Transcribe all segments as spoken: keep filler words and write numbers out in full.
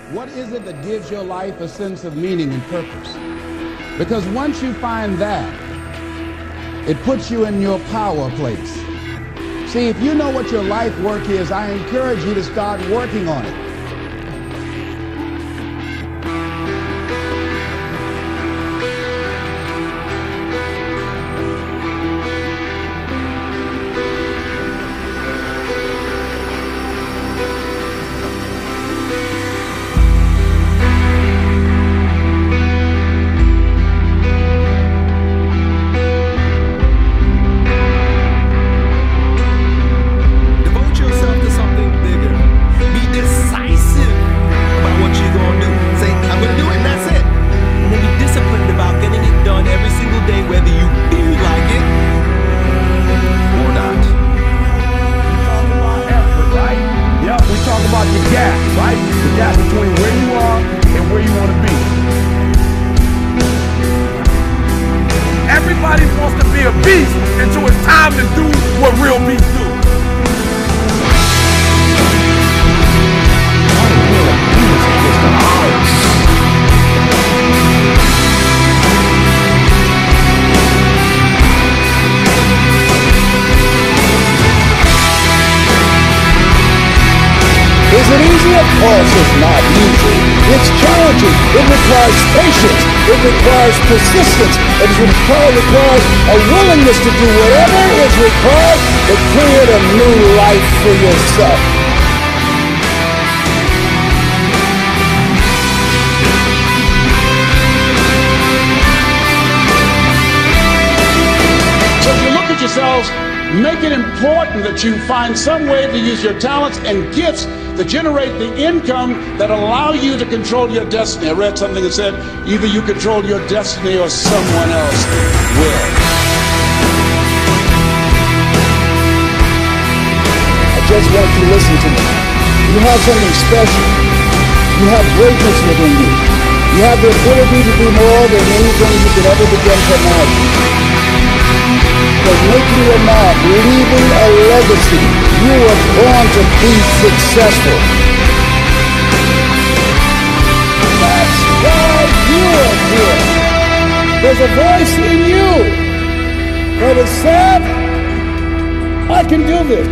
What is it that gives your life a sense of meaning and purpose? Because once you find that, it puts you in your power place. See, if you know what your life work is, I encourage you to start working on it. The gap, right? The gap between where you are and where you want to be. Everybody wants to be a beast until it's time to do what real beasts do. Is it easy? Of course it's not easy. It's challenging. It requires patience. It requires persistence. It requires a willingness to do whatever is required to create a new life for yourself. So if you look at yourselves, make it important that you find some way to use your talents and gifts to generate the income that allow you to control your destiny. I read something that said either you control your destiny or someone else will. I just want you to listen to me. You have something special. You have greatness within you. You have the ability to do more than anything you could ever begin to imagine. Because making your mark, leaving a legacy, you were born to be successful. That's why you are here. There's a voice in you that has said, I can do this.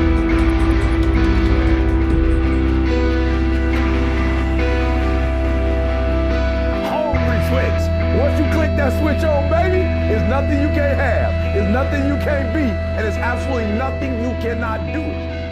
Hungry switch. Once you click that switch on, baby, there's nothing you can't have. There's nothing you can't be, and there's absolutely nothing you cannot do.